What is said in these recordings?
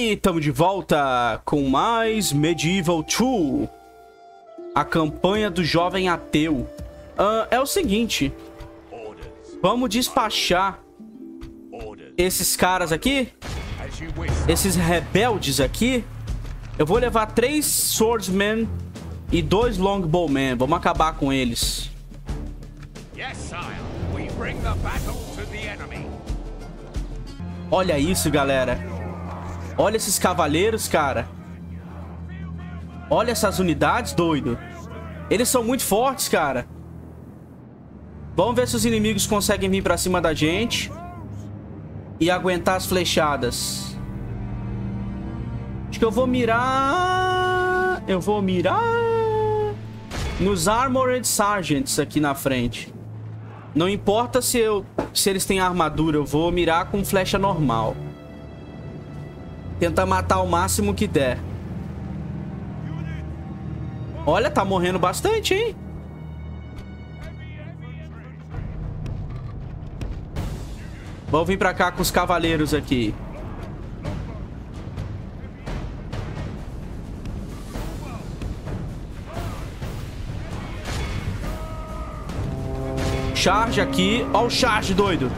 E estamos de volta com mais Medieval 2. A campanha do jovem ateu. É o seguinte. Vamos despachar esses caras aqui. Esses rebeldes aqui. Eu vou levar 3 swordsmen e 2 longbowmen. Vamos acabar com eles. Olha isso, galera. Olha esses cavaleiros, cara. Olha essas unidades, doido. Eles são muito fortes, cara. Vamos ver se os inimigos conseguem vir pra cima da gente e aguentar as flechadas. Acho que eu vou mirar... nos Armored Sergeants aqui na frente. Não importa se eles têm armadura, eu vou mirar com flecha normal. Tentar matar o máximo que der. Olha, tá morrendo bastante, hein? Vamos vir pra cá com os cavaleiros aqui. Charge aqui. Ó o charge, doido.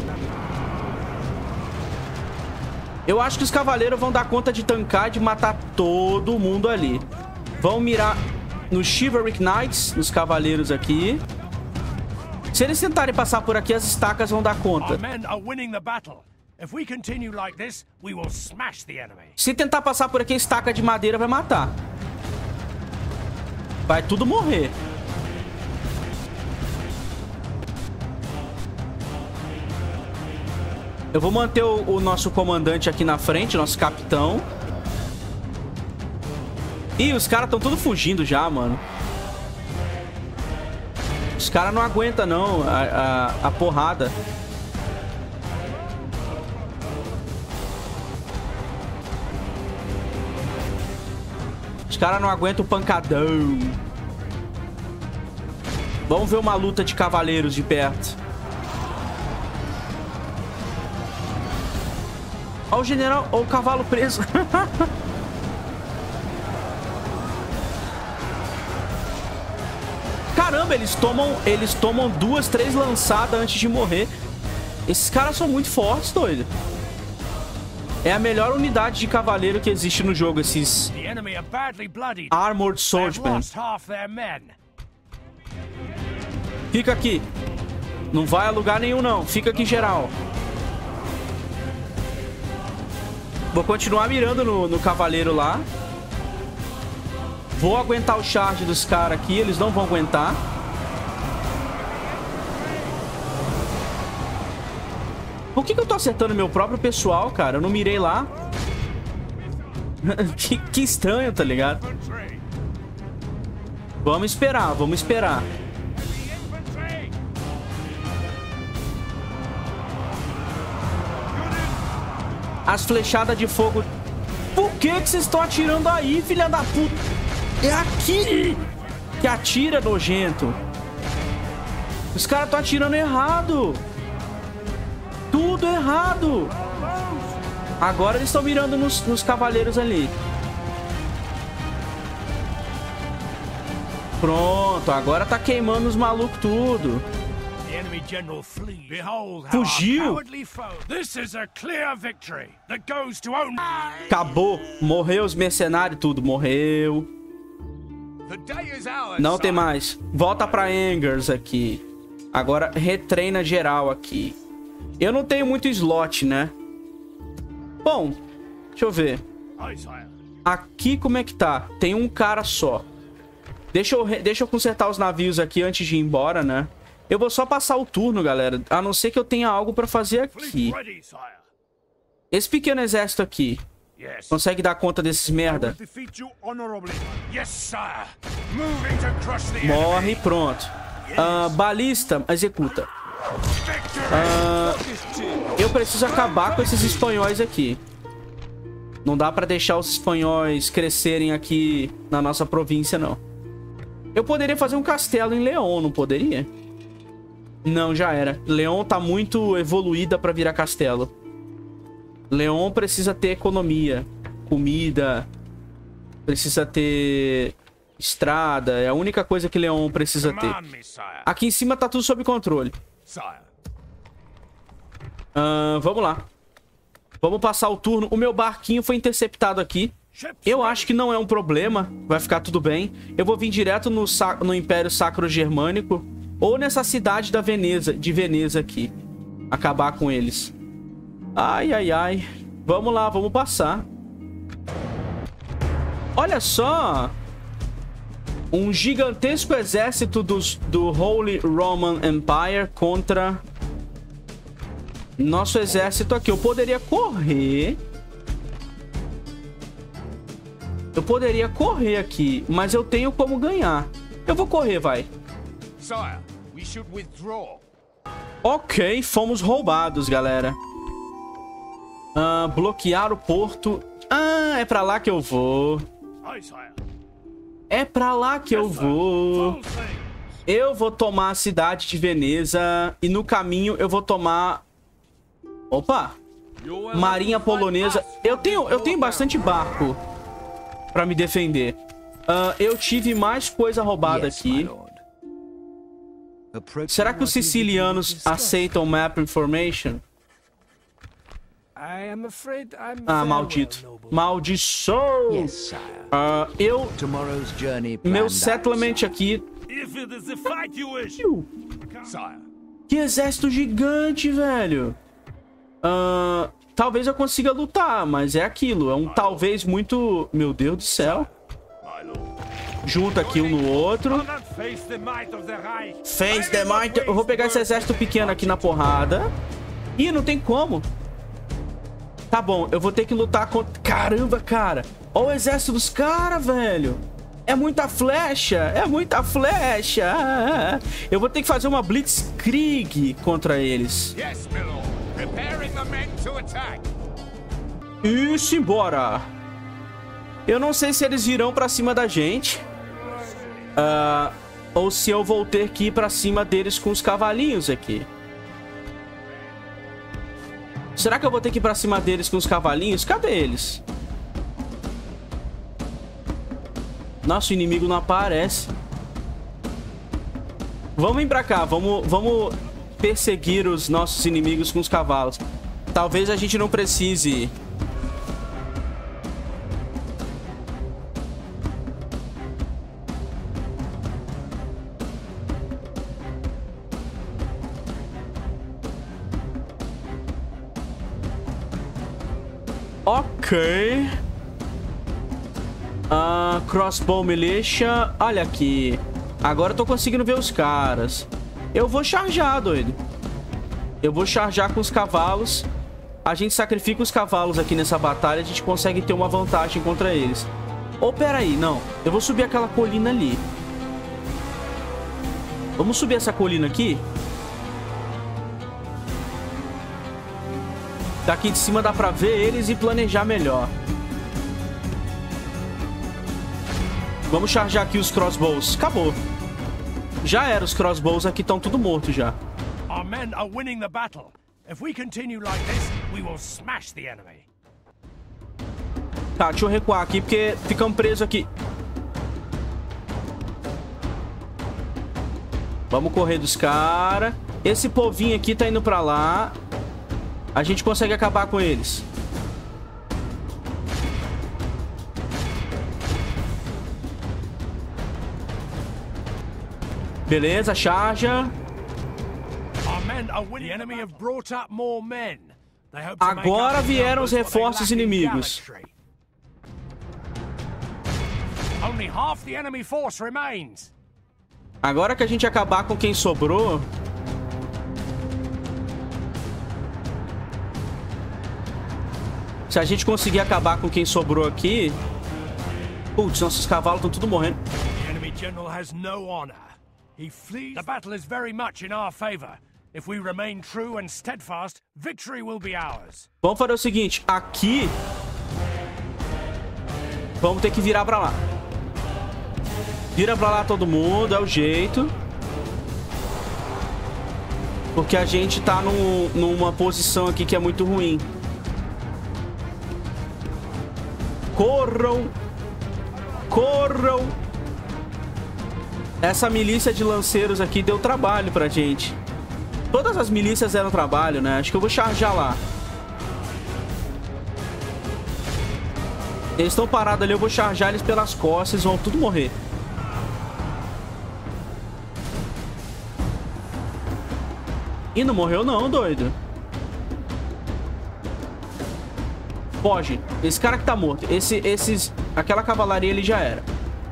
Eu acho que os cavaleiros vão dar conta de tancar e de matar todo mundo ali. Vão mirar nos Chivalric Knights, nos cavaleiros aqui. Se eles tentarem passar por aqui, as estacas vão dar conta. Se tentar passar por aqui, a estaca de madeira vai matar. Vai tudo morrer. Eu vou manter o nosso comandante aqui na frente, nosso capitão. Ih, os caras estão tudo fugindo já, mano. Os caras não aguentam, não, a porrada. Os caras não aguentam o pancadão. Vamos ver uma luta de cavaleiros de perto. Olha o general, olha o cavalo preso. Caramba, eles tomam 2, 3 lançadas antes de morrer. Esses caras são muito fortes, doido. É a melhor unidade de cavaleiro que existe no jogo, esses Armored Swordsmen. Fica aqui. Não vai a lugar nenhum, não. Fica aqui, geral. Vou continuar mirando no cavaleiro lá. Vou aguentar o charge dos caras aqui. Eles não vão aguentar. Por que eu tô acertando meu próprio pessoal, cara? Eu não mirei lá. que estranho, tá ligado? Vamos esperar, vamos esperar. As flechadas de fogo. Por que vocês estão atirando aí, filha da puta? É aqui que atira, nojento. Os caras estão atirando errado. Tudo errado. Agora eles estão mirando nos cavaleiros ali. Pronto, agora tá queimando os malucos tudo. Fugiu. Acabou. Morreu os mercenários, tudo. Morreu. Não tem mais. Volta pra Angers aqui. Agora retreina geral aqui. Eu não tenho muito slot, né? Bom, deixa eu ver. Aqui como é que tá? Tem um cara só. Deixa eu consertar os navios aqui antes de ir embora, né? Eu vou só passar o turno, galera. A não ser que eu tenha algo pra fazer aqui. Esse pequeno exército aqui consegue dar conta desses merda? Morre, pronto. Balista, executa. Eu preciso acabar com esses espanhóis aqui. Não dá pra deixar os espanhóis crescerem aqui na nossa província, não. Eu poderia fazer um castelo em León, não poderia? Não, já era. León tá muito evoluída pra virar castelo. León precisa ter economia. comida, precisa ter estrada. É a única coisa que Leon precisa ter. Aqui em cima tá tudo sob controle. Vamos lá. Vamos passar o turno. O meu barquinho foi interceptado aqui. Eu acho que não é um problema. Vai ficar tudo bem. Eu vou vir direto no Império Sacro Germânico. Ou nessa cidade de Veneza aqui. Acabar com eles. Ai, ai, ai. Vamos lá, vamos passar. Olha só. Um gigantesco exército do Holy Roman Empire contra nosso exército aqui. Eu poderia correr. Eu poderia correr aqui, mas eu tenho como ganhar. Eu vou correr, vai. Ok, fomos roubados, galera. Bloquear o porto. É pra lá que eu vou. É pra lá que eu vou. Eu vou tomar a cidade de Veneza. E no caminho eu vou tomar... Opa! Marinha polonesa. Eu tenho bastante barco pra me defender. Eu tive mais coisa roubada aqui. Será que os sicilianos aceitam Map Information? Maldito. Maldição! Meu settlement aqui... Que exército gigante, velho! Talvez eu consiga lutar, mas é aquilo. É um talvez muito... Meu Deus do céu. Junta aqui um no outro. Face the might. Eu vou pegar esse exército pequeno aqui na porrada. Ih, não tem como. Tá bom, eu vou ter que lutar contra... Caramba, cara. Olha o exército dos caras, velho. É muita flecha. É muita flecha. Eu vou ter que fazer uma blitzkrieg contra eles. Isso, embora. Eu não sei se eles virão pra cima da gente. Ou se eu vou ter que ir pra cima deles com os cavalinhos aqui. Será que eu vou ter que ir pra cima deles com os cavalinhos? Cadê eles? Nossa, o inimigo não aparece. Vamos vir pra cá. Vamos perseguir os nossos inimigos com os cavalos. Talvez a gente não precise... Ok. Crossbow Militia. Olha aqui. Agora eu tô conseguindo ver os caras. Eu vou charjar, doido. Eu vou charjar com os cavalos. A gente sacrifica os cavalos aqui nessa batalha. A gente consegue ter uma vantagem contra eles. Oh, peraí, não. Eu vou subir aquela colina ali. Vamos subir essa colina aqui. Daqui de cima dá pra ver eles e planejar melhor. Vamos charjar aqui os crossbows. Acabou. Já era, os crossbows aqui estão tudo mortos já. Our men are winning the battle. If we continue like this, we will smash the enemy. Tá, deixa eu recuar aqui porque ficamos presos aqui. Vamos correr dos caras. Esse povinho aqui tá indo pra lá. A gente consegue acabar com eles. Beleza, charja. Agora vieram os reforços inimigos. Agora que a gente acabar com quem sobrou... Se a gente conseguir acabar com quem sobrou aqui... Putz, nossos cavalos estão tudo morrendo. The battle is very much in our favor. If we remain true and steadfast, victory will be ours. Vamos fazer o seguinte, aqui vamos ter que virar pra lá. Vira pra lá todo mundo, é o jeito. Porque a gente tá numa posição aqui que é muito ruim. Corram! Corram! Essa milícia de lanceiros aqui deu trabalho pra gente. Todas as milícias deram trabalho, né? Acho que eu vou charjar lá. Eles estão parados ali, eu vou charjar eles pelas costas, eles vão tudo morrer. Ih, não morreu não, doido. Foge. Esse cara que tá morto. Aquela cavalaria ali já era.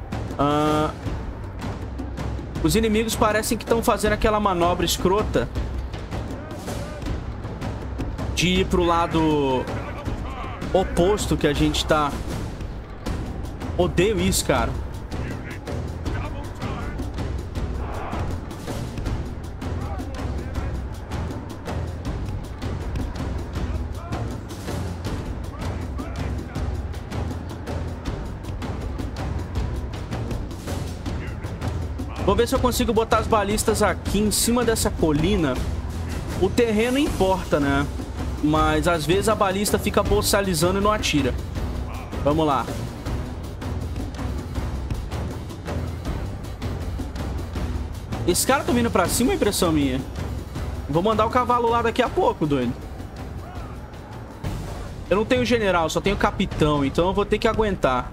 Os inimigos parecem que estão fazendo aquela manobra escrota de ir pro lado oposto que a gente tá. Odeio isso, cara. Vou ver se eu consigo botar as balistas aqui em cima dessa colina. O terreno importa, né? Mas às vezes a balista fica boçalizando e não atira. Vamos lá. Esse cara tá vindo pra cima, é impressão minha. Vou mandar o cavalo lá daqui a pouco, doido. Eu não tenho general, só tenho capitão. Então eu vou ter que aguentar.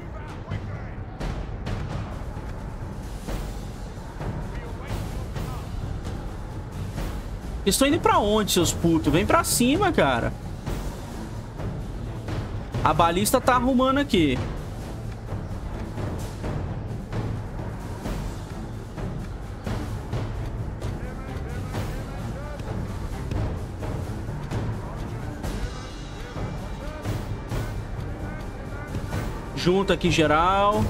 Eles estão indo pra onde, seus putos? Vem pra cima, cara. A balista tá arrumando aqui. Junta aqui, geral.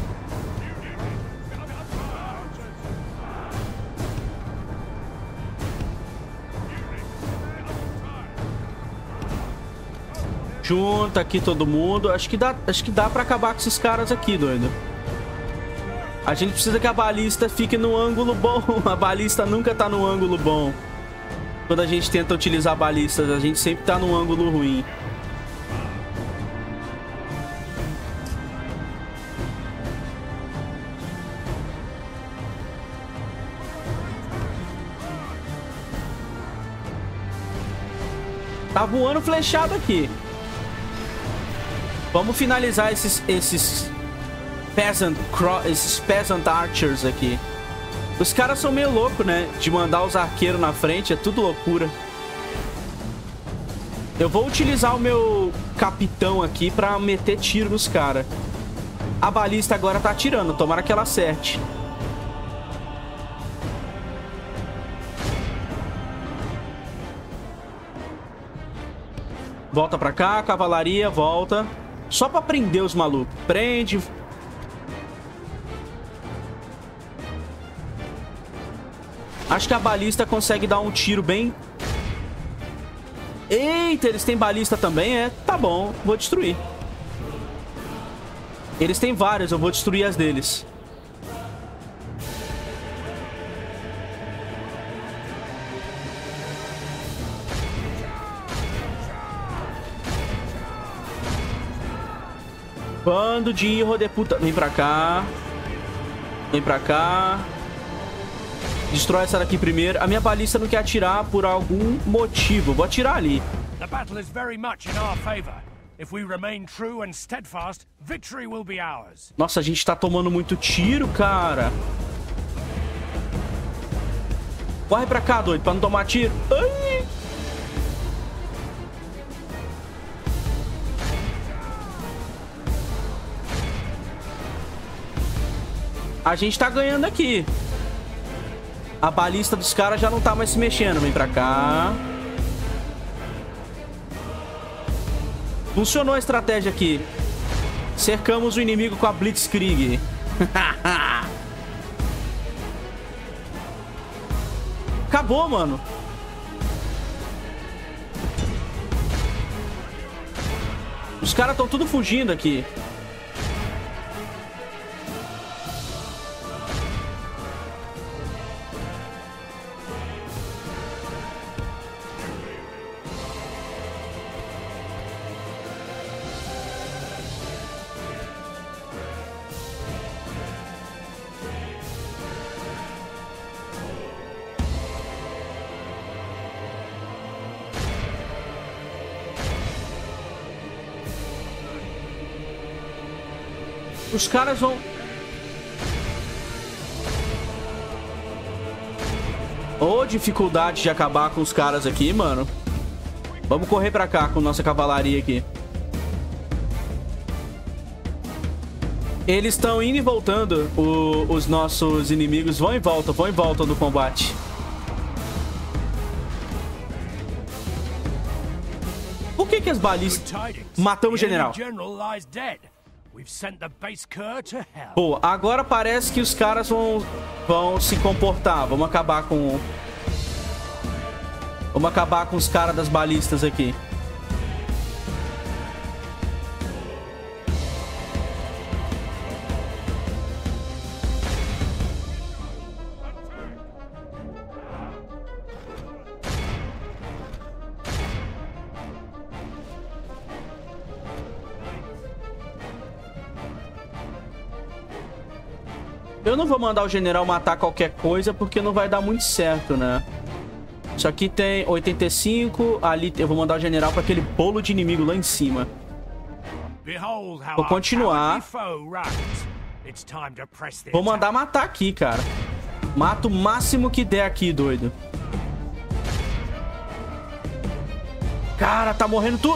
Junta aqui todo mundo. Acho que dá pra acabar com esses caras aqui, doido. A gente precisa que a balista fique no ângulo bom. A balista nunca tá no ângulo bom. Quando a gente tenta utilizar balistas, a gente sempre tá no ângulo ruim. Tá voando flechado aqui. Vamos finalizar esses peasant archers aqui. Os caras são meio loucos, né? De mandar os arqueiros na frente. É tudo loucura. Eu vou utilizar o meu capitão aqui pra meter tiro nos caras. A balista agora tá atirando. Tomara que ela acerte. Volta pra cá, cavalaria, volta. Só pra prender os malucos. Prende. Acho que a balista consegue dar um tiro bem... Eita, eles têm balista também, é? Tá bom, vou destruir. Eles têm várias, eu vou destruir as deles. Bando de hijo de puta. Vem pra cá. Vem pra cá. Destrói essa daqui primeiro. A minha balista não quer atirar por algum motivo. Vou atirar ali. The battle is very much in our favor. If we remain true and steadfast, victory will be ours. Nossa, a gente tá tomando muito tiro, cara. Corre pra cá, doido, pra não tomar tiro. Ai. A gente tá ganhando aqui. A balista dos caras já não tá mais se mexendo. Vem pra cá. Funcionou a estratégia aqui. Cercamos o inimigo com a Blitzkrieg. Acabou, mano. Os caras estão tudo fugindo aqui. Os caras vão... Ô, dificuldade de acabar com os caras aqui, mano. Vamos correr pra cá com nossa cavalaria aqui. Eles estão indo e voltando. Os nossos inimigos vão e voltam do combate. Por que as balistas... Matamos o general. Pô, agora parece que os caras vão se comportar. Vamos acabar com os caras das balistas aqui. Eu não vou mandar o general matar qualquer coisa, porque não vai dar muito certo, né? Isso aqui tem 85. Ali eu vou mandar o general para aquele bolo de inimigo lá em cima. Vou continuar. Vou mandar matar aqui, cara. Mata o máximo que der aqui, doido. Cara, tá morrendo tudo.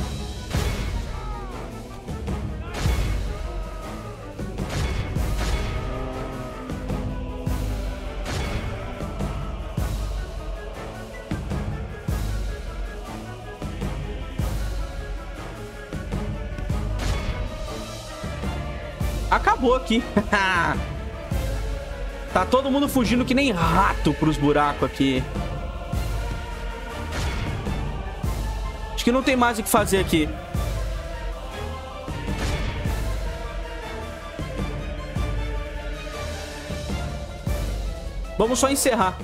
Acabou aqui. Tá todo mundo fugindo que nem rato pros buracos aqui. Acho que não tem mais o que fazer aqui. Vamos só encerrar.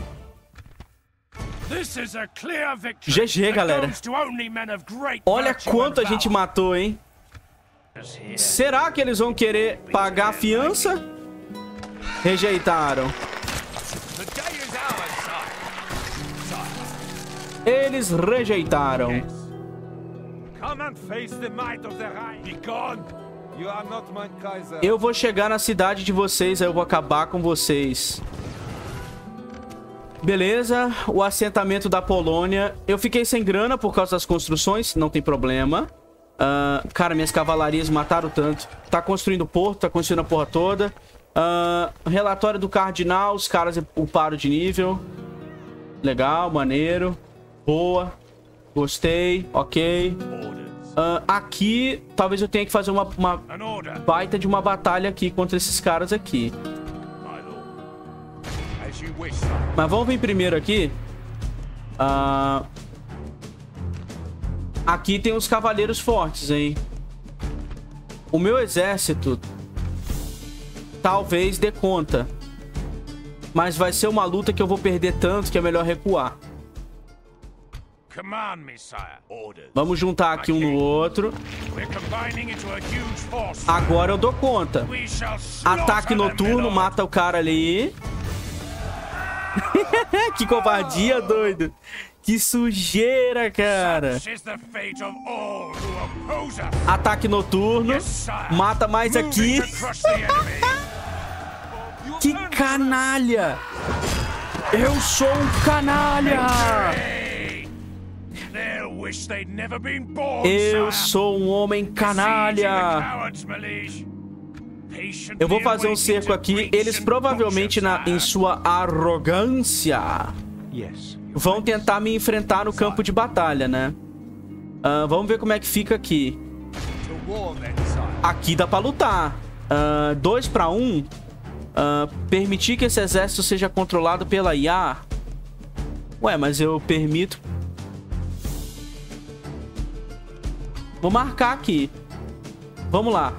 GG, galera. Olha quanto a gente matou, hein? Será que eles vão querer pagar a fiança? Rejeitaram. Eles rejeitaram. Eu vou chegar na cidade de vocês, aí eu vou acabar com vocês. Beleza, o assentamento da Polônia. Eu fiquei sem grana por causa das construções, não tem problema. Cara, minhas cavalarias mataram tanto. Tá construindo porto, tá construindo a porra toda. Relatório do Cardinal, os caras uparam de nível. Legal, maneiro. Boa. Gostei, ok. Aqui, talvez eu tenha que fazer uma baita de uma batalha aqui contra esses caras aqui. Mas vamos vir primeiro aqui. Aqui tem os cavaleiros fortes, hein? O meu exército talvez dê conta. Mas vai ser uma luta que eu vou perder tanto que é melhor recuar. Vamos juntar aqui um no outro. Agora eu dou conta. Ataque noturno, mata o cara ali. Que covardia, doido. Que sujeira, cara. Ataque noturno. Mata mais aqui. Que canalha. Eu sou um canalha. Eu sou um homem canalha. Eu vou fazer um cerco aqui. Eles provavelmente, em sua arrogância, vão tentar me enfrentar no campo de batalha, né? Vamos ver como é que fica aqui. Aqui dá pra lutar. 2 para 1. Permitir que esse exército seja controlado pela IA. Ué, mas eu permito. Vou marcar aqui. Vamos lá.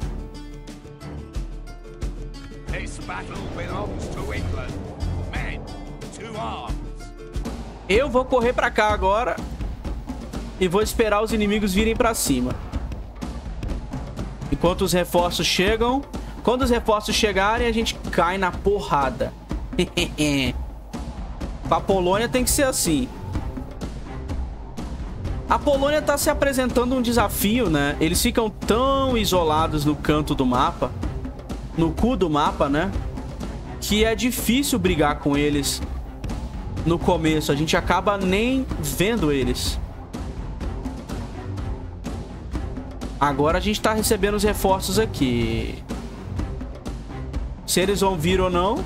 Eu vou correr pra cá agora e vou esperar os inimigos virem pra cima. Enquanto os reforços chegam. Quando os reforços chegarem, a gente cai na porrada. A Polônia tem que ser assim. A Polônia tá se apresentando um desafio, né? Eles ficam tão isolados no canto do mapa no cu do mapa, né? Que é difícil brigar com eles no começo. A gente acaba nem vendo eles. Agora a gente tá recebendo os reforços aqui. Se eles vão vir ou não.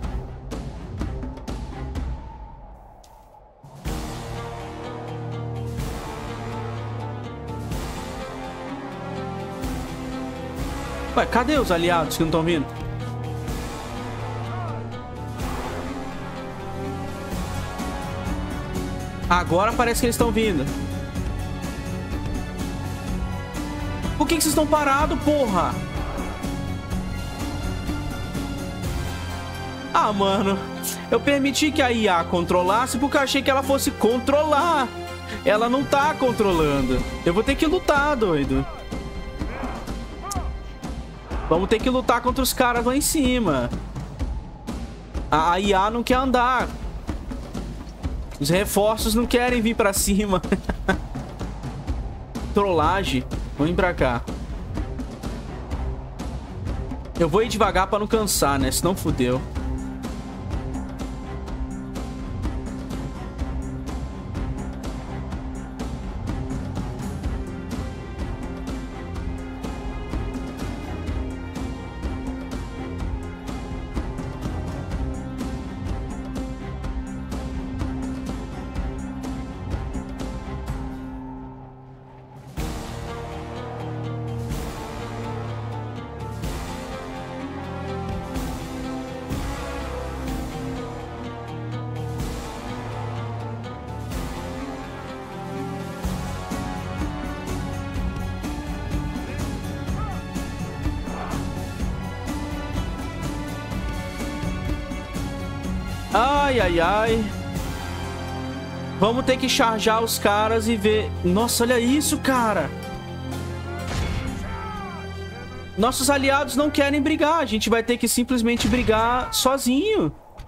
Ué, cadê os aliados que não estão vindo? Agora parece que eles estão vindo. Por que vocês estão parados, porra? Ah, mano. Eu permiti que a IA controlasse porque eu achei que ela fosse controlar. Ela não tá controlando. Eu vou ter que lutar, doido. Vamos ter que lutar contra os caras lá em cima. A IA não quer andar. Os reforços não querem vir pra cima. Trollagem. Vamos vir pra cá. Eu vou ir devagar pra não cansar, né? Senão fudeu. Ai, ai, ai. Vamos ter que charjar os caras e ver... Nossa, olha isso, cara. Nossos aliados não querem brigar. A gente vai ter que simplesmente brigar sozinho.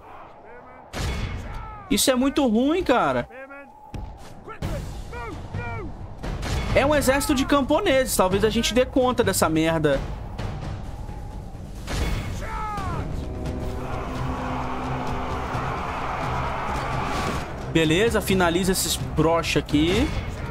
Isso é muito ruim, cara. É um exército de camponeses. Talvez a gente dê conta dessa merda. Beleza, finaliza esses brocha aqui.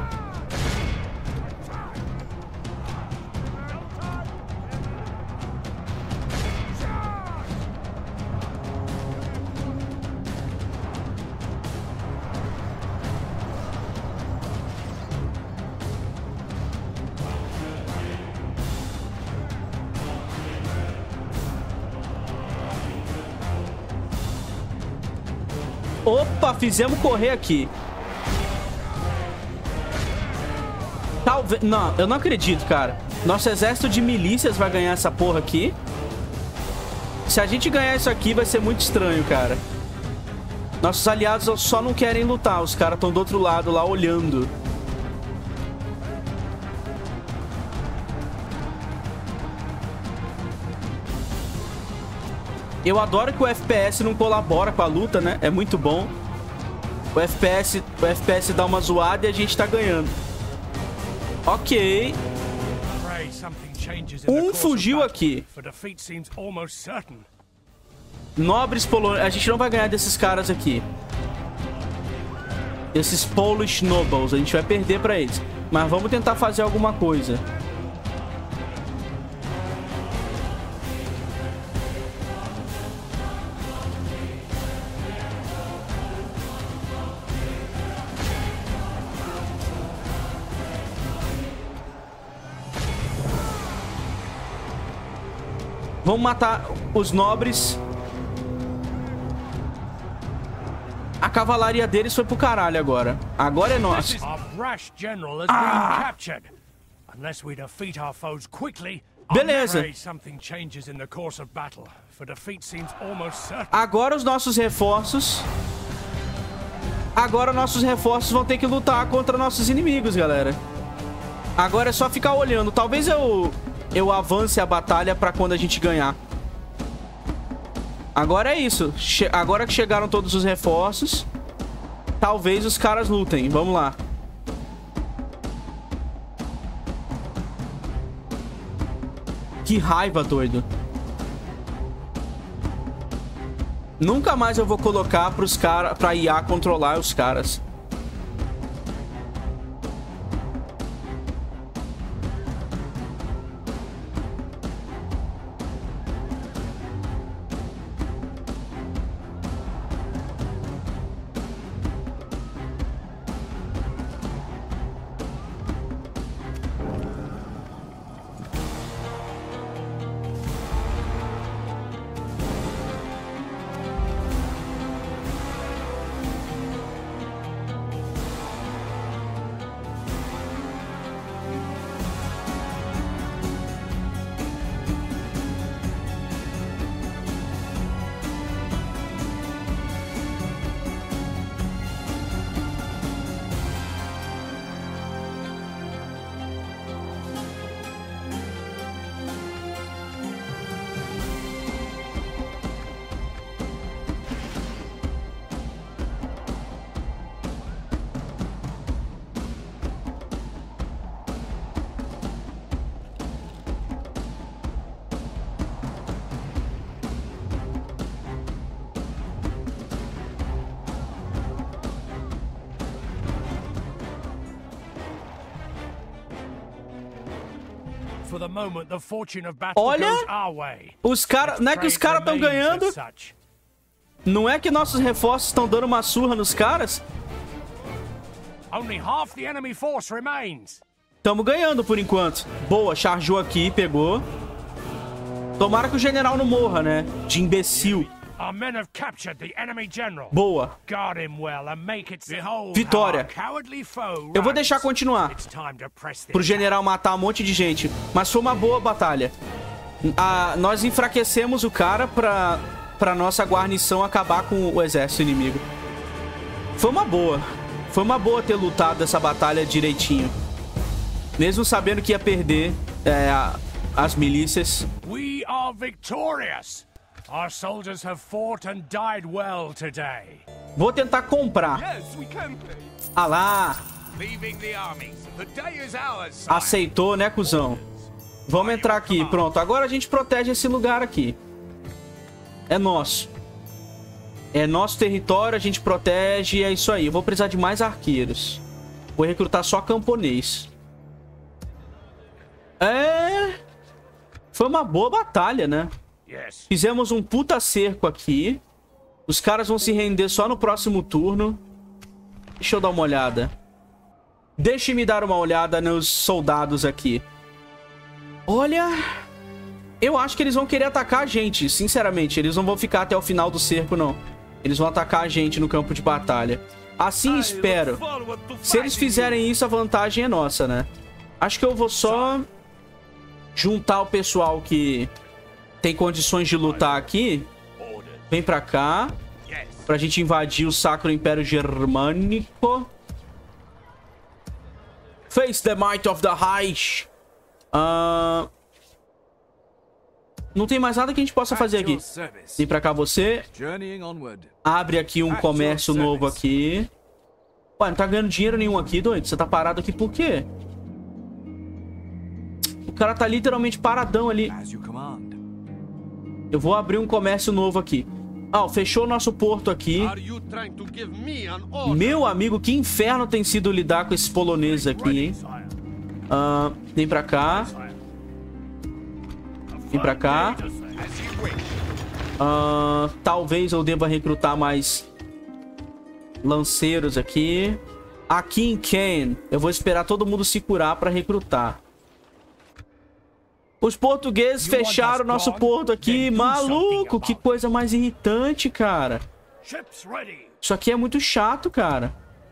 Opa, fizemos correr aqui. Talvez... Não, eu não acredito, cara. Nosso exército de milícias vai ganhar essa porra aqui. Se a gente ganhar isso aqui, vai ser muito estranho, cara. Nossos aliados só não querem lutar. Os caras estão do outro lado lá, olhando. Eu adoro que o FPS não colabora com a luta, né? É muito bom. O FPS dá uma zoada e a gente tá ganhando. Ok. Um fugiu aqui. Nobres polônios. A gente não vai ganhar desses caras aqui. Esses Polish Nobles. A gente vai perder pra eles. Mas vamos tentar fazer alguma coisa. Vamos matar os nobres. A cavalaria deles foi pro caralho agora. Agora é nosso. Beleza. Agora os nossos reforços... Agora nossos reforços vão ter que lutar contra nossos inimigos, galera. Agora é só ficar olhando. Talvez eu avance a batalha pra quando a gente ganhar. Agora é isso. Agora que chegaram todos os reforços, talvez os caras lutem. Vamos lá. Que raiva, doido. Nunca mais eu vou colocar pra IA controlar os caras. Olha, os caras, não é que os caras estão ganhando? Não é que nossos reforços estão dando uma surra nos caras? Tamo ganhando por enquanto. Boa, chargeou aqui, pegou. Tomara que o general não morra, né? De imbecil. Boa. Vitória. Eu vou deixar continuar pro general matar um monte de gente. Mas foi uma boa batalha. Nós enfraquecemos o cara pra nossa guarnição acabar com o exército inimigo. Foi uma boa. Foi uma boa ter lutado essa batalha direitinho. Mesmo sabendo que ia perder as milícias. We are victorious. Our soldiers have fought and died well today. Vou tentar comprar. Ah lá. Aceitou, né, cuzão? Vamos entrar aqui. Pronto, agora a gente protege esse lugar aqui. É nosso. É nosso território, a gente protege. É isso aí. Eu vou precisar de mais arqueiros. Vou recrutar só camponês. Foi uma boa batalha, né? Fizemos um puta cerco aqui. Os caras vão se render só no próximo turno. Deixa eu dar uma olhada. Deixe-me dar uma olhada nos soldados aqui. Olha... Eu acho que eles vão querer atacar a gente, sinceramente. Eles não vão ficar até o final do cerco, não. Eles vão atacar a gente no campo de batalha. Assim espero. Se eles fizerem isso, a vantagem é nossa, né? Acho que eu vou só juntar o pessoal que tem condições de lutar aqui. Vem pra cá. Pra gente invadir o Sacro Império Germânico. Face the might of the Reich. Não tem mais nada que a gente possa fazer aqui. Vem pra cá você. Abre aqui um comércio novo aqui. Ué, não tá ganhando dinheiro nenhum aqui, doido? Você tá parado aqui por quê? O cara tá literalmente paradão ali. Eu vou abrir um comércio novo aqui. Fechou o nosso porto aqui. Meu amigo, que inferno tem sido lidar com esses poloneses aqui, hein? Vem pra cá. Vem pra cá. Talvez eu deva recrutar mais lanceiros aqui. Aqui em Caen, eu vou esperar todo mundo se curar pra recrutar. Os portugueses fecharam o nosso porto aqui. Maluco, que coisa mais irritante, cara. Isso aqui é muito chato, cara.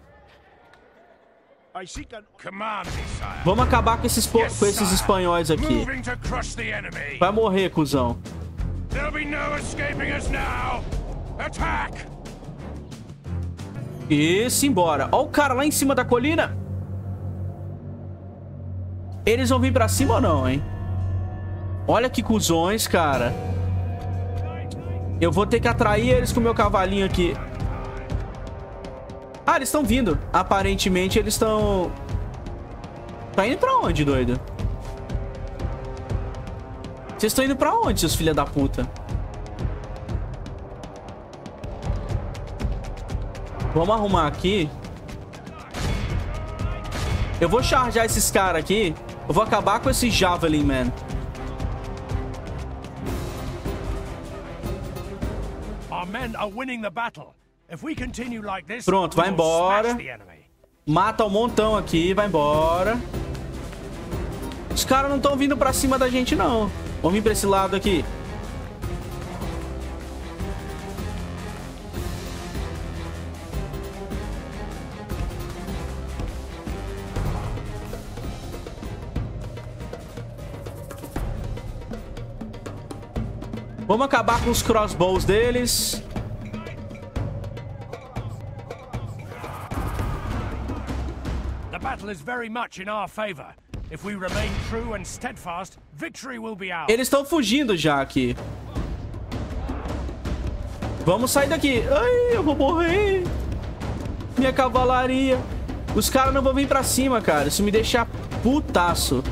Vamos acabar com esses espanhóis aqui. Vai morrer, cuzão. E simbora. Ó o cara lá em cima da colina. Eles vão vir pra cima ou não, hein? Olha que cuzões, cara. Eu vou ter que atrair eles com o meu cavalinho aqui. Eles estão vindo. Aparentemente, eles estão... Tá indo pra onde, doido? Vocês estão indo pra onde, seus filha da puta? Vamos arrumar aqui. Eu vou chargear esses caras aqui. Eu vou acabar com esse Javelin, man. Our men are winning the battle. If we continue like this, pronto, vai embora. Mata um montão aqui, vai embora. Os caras não estão vindo pra cima da gente, não. Vamos vir pra esse lado aqui. Vamos acabar com os crossbows deles. The battle is very much in our favor. If we remain true and steadfast, victory will be ours. Eles estão fugindo já aqui. Vamos sair daqui. Ai, eu vou morrer. Minha cavalaria. Os caras não vão vir pra cima, cara. Isso me deixa putaço.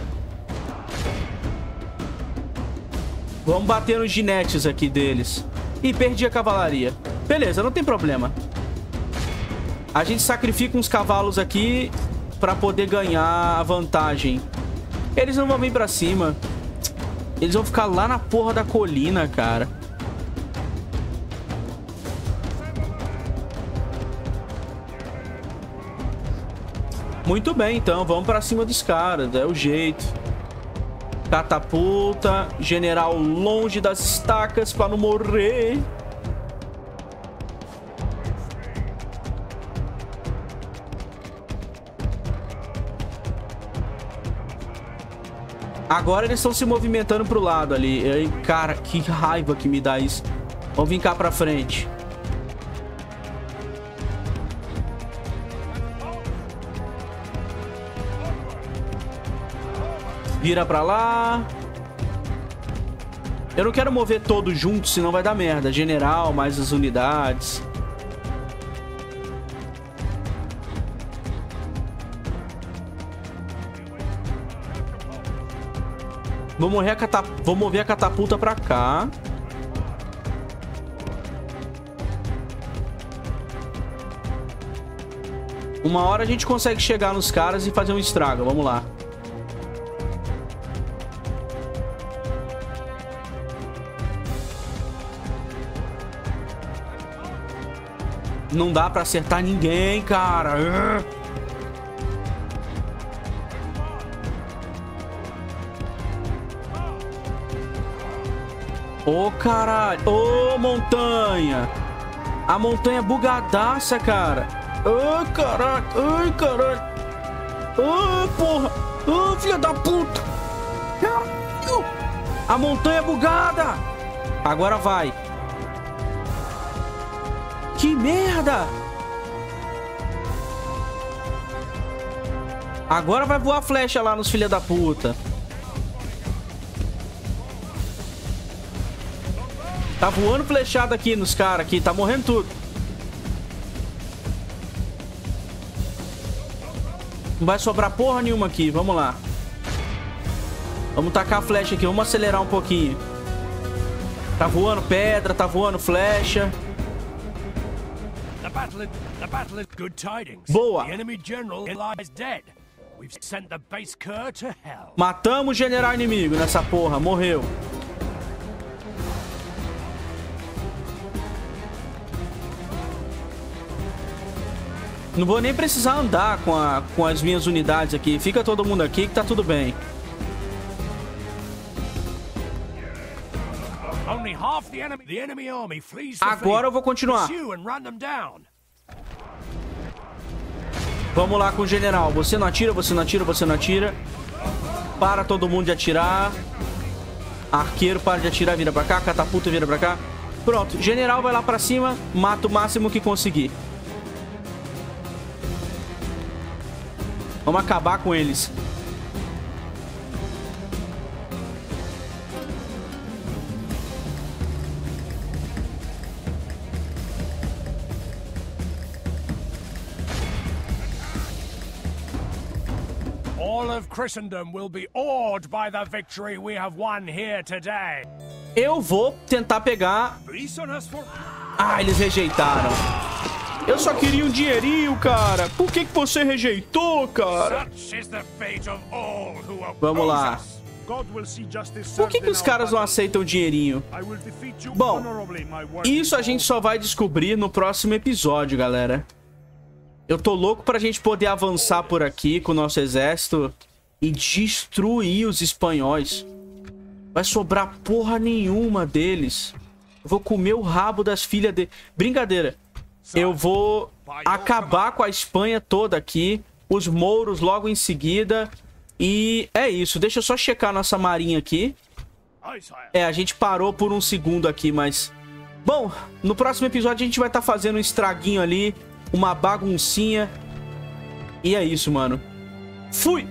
Vamos bater nos ginetes aqui deles. Ih, perdi a cavalaria. Beleza, não tem problema. A gente sacrifica uns cavalos aqui pra poder ganhar a vantagem. Eles não vão vir pra cima. Eles vão ficar lá na porra da colina, cara. Muito bem, então. Vamos pra cima dos caras. É o jeito. Catapulta. General longe das estacas pra não morrer. Agora eles estão se movimentando pro lado ali. Ai, cara, que raiva que me dá isso. Vamos vir cá pra frente. Vira pra lá. Eu não quero mover todos juntos, senão vai dar merda. General, mais as unidades. Vou mover a catapulta pra cá. Uma hora a gente consegue chegar nos caras e fazer um estrago. Vamos lá. Não dá pra acertar ninguém, cara. Ô, caralho. Ô, montanha. A montanha é bugadaça, cara. Ô, caralho. Ai, caralho. Ô, porra. Ô, filha da puta. Caralho. A montanha é bugada. Agora vai. Que merda. Agora vai voar flecha lá nos filha da puta. Tá voando flechada aqui nos caras aqui. Tá morrendo tudo. Não vai sobrar porra nenhuma aqui. Vamos lá. Vamos tacar a flecha aqui. Vamos acelerar um pouquinho. Tá voando pedra. Tá voando flecha. Boa. Matamos o general inimigo nessa porra. Morreu. Não vou nem precisar andar com as minhas unidades aqui. Fica todo mundo aqui que tá tudo bem. Agora eu vou continuar. Vamos lá com o general. Você não atira, você não atira, você não atira. Para todo mundo de atirar. Arqueiro para de atirar, vira pra cá. Catapulta, vira pra cá. Pronto, general vai lá pra cima. Mata o máximo que conseguir. Vamos acabar com eles. All of Christendom will be awed by the victory we have won here today. Eu vou tentar pegar. Ah, eles rejeitaram. Eu só queria um dinheirinho, cara. Por que você rejeitou, cara? Vamos lá. Por que os caras não aceitam dinheirinho? Bom, isso a gente só vai descobrir no próximo episódio, galera. Eu tô louco pra gente poder avançar por aqui com o nosso exército e destruir os espanhóis. Vai sobrar porra nenhuma deles. Eu vou comer o rabo das filhas dele. Brincadeira. Eu vou acabar com a Espanha toda aqui. Os mouros logo em seguida. E é isso. Deixa eu só checar nossa marinha aqui. É, a gente parou por um segundo aqui, mas... Bom, no próximo episódio a gente vai estar fazendo um estraguinho ali. Uma baguncinha. E é isso, mano. Fui!